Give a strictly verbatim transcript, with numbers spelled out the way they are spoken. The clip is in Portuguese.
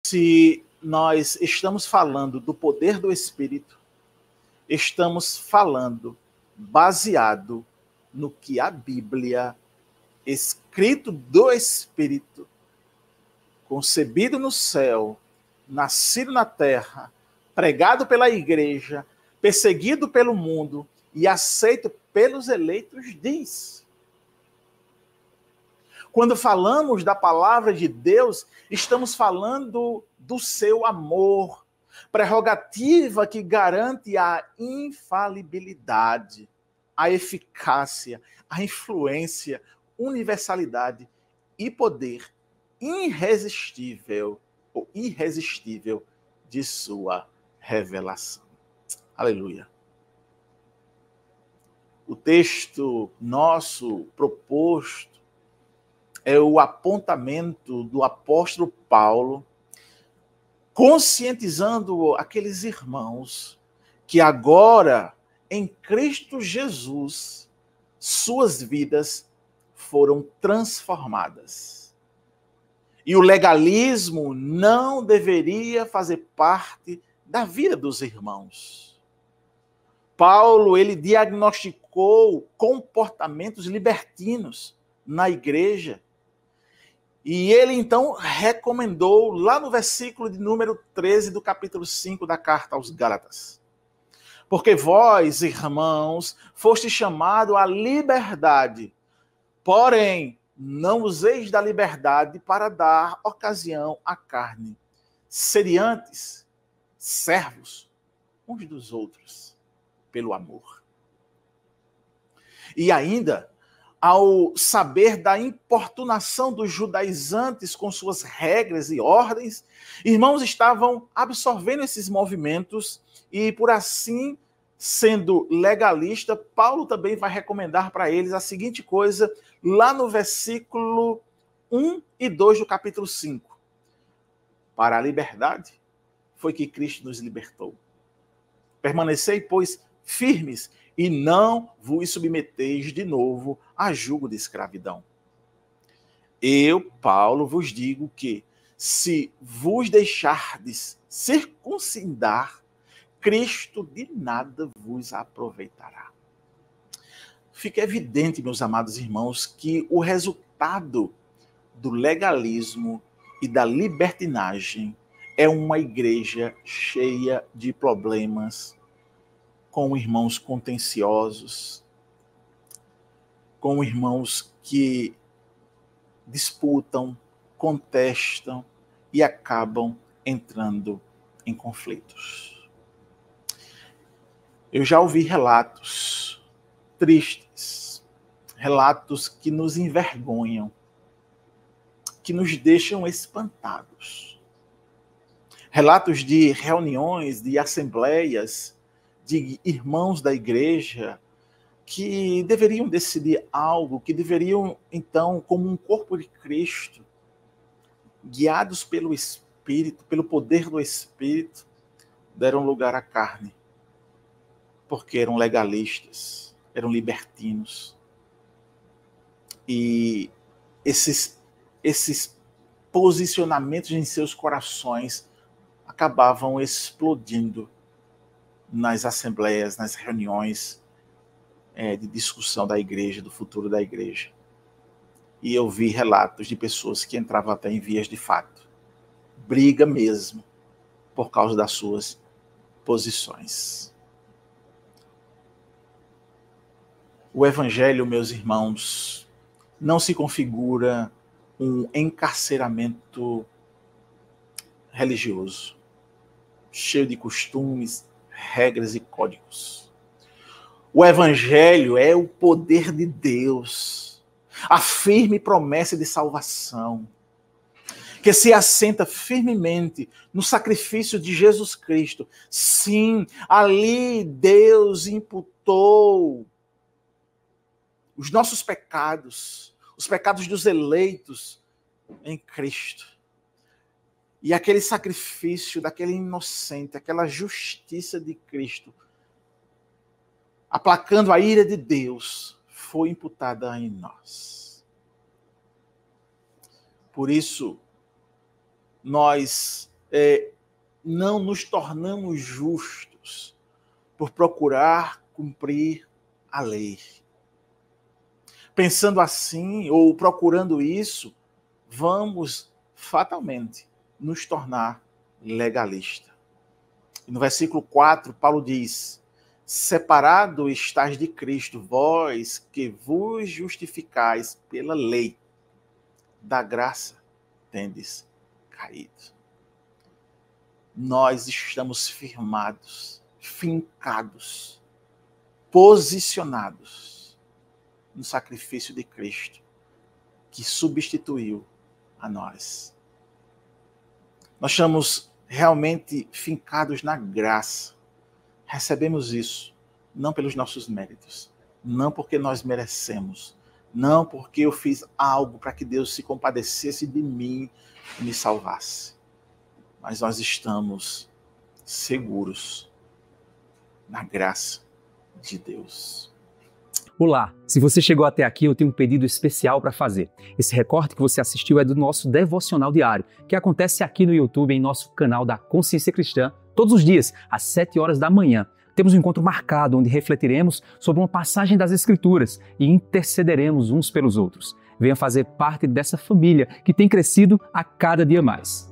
Se nós estamos falando do poder do Espírito, estamos falando baseado no que a Bíblia, escrito do Espírito, concebido no céu, nascido na terra, pregado pela igreja, perseguido pelo mundo e aceito pelos eleitos, diz. Quando falamos da palavra de Deus, estamos falando do seu amor, prerrogativa que garante a infalibilidade, a eficácia, a influência, universalidade e poder irresistível ou irresistível de sua revelação. Aleluia. O texto nosso proposto é o apontamento do apóstolo Paulo, conscientizando aqueles irmãos que agora, em Cristo Jesus, suas vidas foram transformadas. E o legalismo não deveria fazer parte da vida dos irmãos. Paulo, ele diagnosticou comportamentos libertinos na igreja. E ele, então, recomendou, lá no versículo de número treze do capítulo cinco da carta aos Gálatas: porque vós, irmãos, foste chamados à liberdade, porém, não useis da liberdade para dar ocasião à carne. Sede antes servos uns dos outros, pelo amor. E ainda, ao saber da importunação dos judaizantes com suas regras e ordens, irmãos estavam absorvendo esses movimentos e, por assim, sendo legalista, Paulo também vai recomendar para eles a seguinte coisa, lá no versículo um e dois do capítulo cinco. Para a liberdade foi que Cristo nos libertou. Permanecei, pois, firmes, e não vos submeteis de novo a jugo de escravidão. Eu, Paulo, vos digo que, se vos deixardes circuncidar, Cristo de nada vos aproveitará. Fica evidente, meus amados irmãos, que o resultado do legalismo e da libertinagem é uma igreja cheia de problemas, com irmãos contenciosos, com irmãos que disputam, contestam e acabam entrando em conflitos. Eu já ouvi relatos tristes, relatos que nos envergonham, que nos deixam espantados. Relatos de reuniões, de assembleias, de irmãos da igreja que deveriam decidir algo, que deveriam, então, como um corpo de Cristo, guiados pelo Espírito, pelo poder do Espírito, deram lugar à carne, porque eram legalistas, eram libertinos. E esses, esses posicionamentos em seus corações acabavam explodindo nas assembleias, nas reuniões é, de discussão da igreja, do futuro da igreja. E eu vi relatos de pessoas que entravam até em vias de fato. Briga mesmo, por causa das suas posições. O evangelho, meus irmãos, não se configura um encarceramento religioso, cheio de costumes, regras e códigos. O evangelho é o poder de Deus, a firme promessa de salvação, que se assenta firmemente no sacrifício de Jesus Cristo. Sim, ali Deus imputou os nossos pecados, os pecados dos eleitos em Cristo. E aquele sacrifício daquele inocente, aquela justiça de Cristo, aplacando a ira de Deus, foi imputada em nós. Por isso, nós é, não nos tornamos justos por procurar cumprir a lei. Pensando assim, ou procurando isso, vamos fatalmente nos tornar legalistas. E no versículo quatro, Paulo diz: separado estáis de Cristo, vós que vos justificais pela lei, da graça tendes caído. Nós estamos firmados, fincados, posicionados no sacrifício de Cristo, que substituiu a nós. Nós estamos realmente fincados na graça. Recebemos isso, não pelos nossos méritos, não porque nós merecemos, não porque eu fiz algo para que Deus se compadecesse de mim e me salvasse. Mas nós estamos seguros na graça de Deus. Olá, se você chegou até aqui, eu tenho um pedido especial para fazer. Esse recorte que você assistiu é do nosso devocional diário, que acontece aqui no YouTube, em nosso canal da Consciência Cristã, todos os dias, às sete horas da manhã. Temos um encontro marcado, onde refletiremos sobre uma passagem das Escrituras e intercederemos uns pelos outros. Venha fazer parte dessa família que tem crescido a cada dia mais.